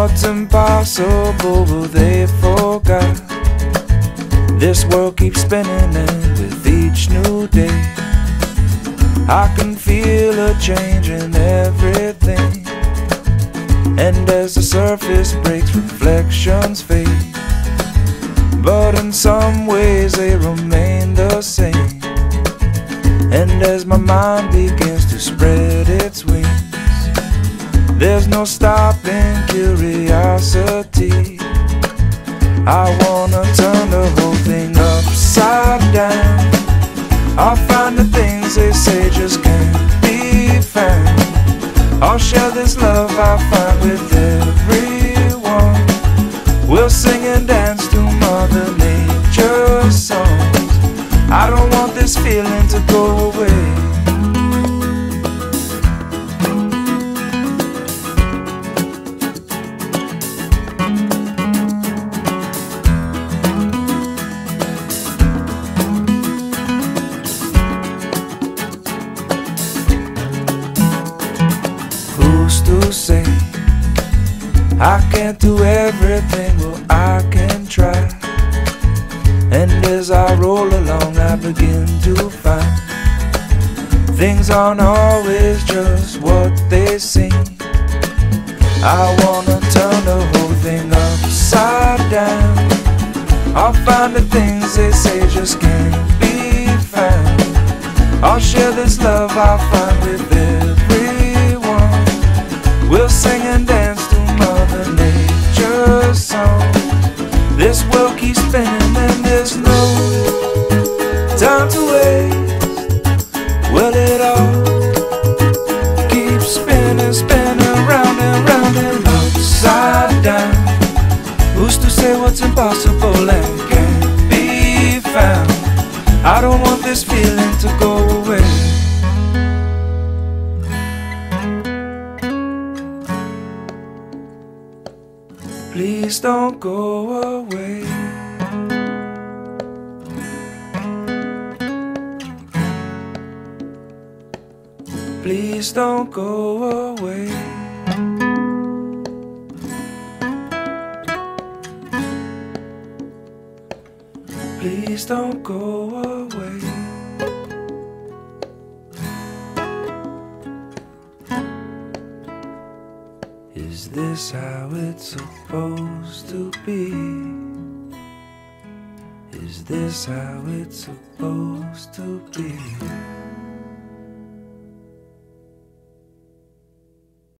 What's impossible, well, they forgot. This world keeps spinning, and with each new day I can feel a change in everything. And as the surface breaks, reflections fade, but in some ways they remain the same. And as my mind begins to spread its wings, there's no stopping curiosity. I wanna turn the whole thing upside down. I'll find the things they say just can't be found. I'll share this love I find with everyone. We'll sing and dance to Mother Nature's songs. I don't want this feeling to go away. To say I can't do everything, well I can try. And as I roll along I begin to find things aren't always just what they seem. I wanna turn the whole thing upside down. I'll find the things they say just can't be found. I'll share this love I find with everyone. We'll sing and dance to Mother Nature's song. This world keeps spinning and there's no time to waste. Well, it all keeps spinning, spinning round and round and upside down. Who's to say what's impossible and can't be found? I don't want this feeling to go away. Please don't go away. Please don't go away. Please don't go away. Is this how it's supposed to be? Is this how it's supposed to be?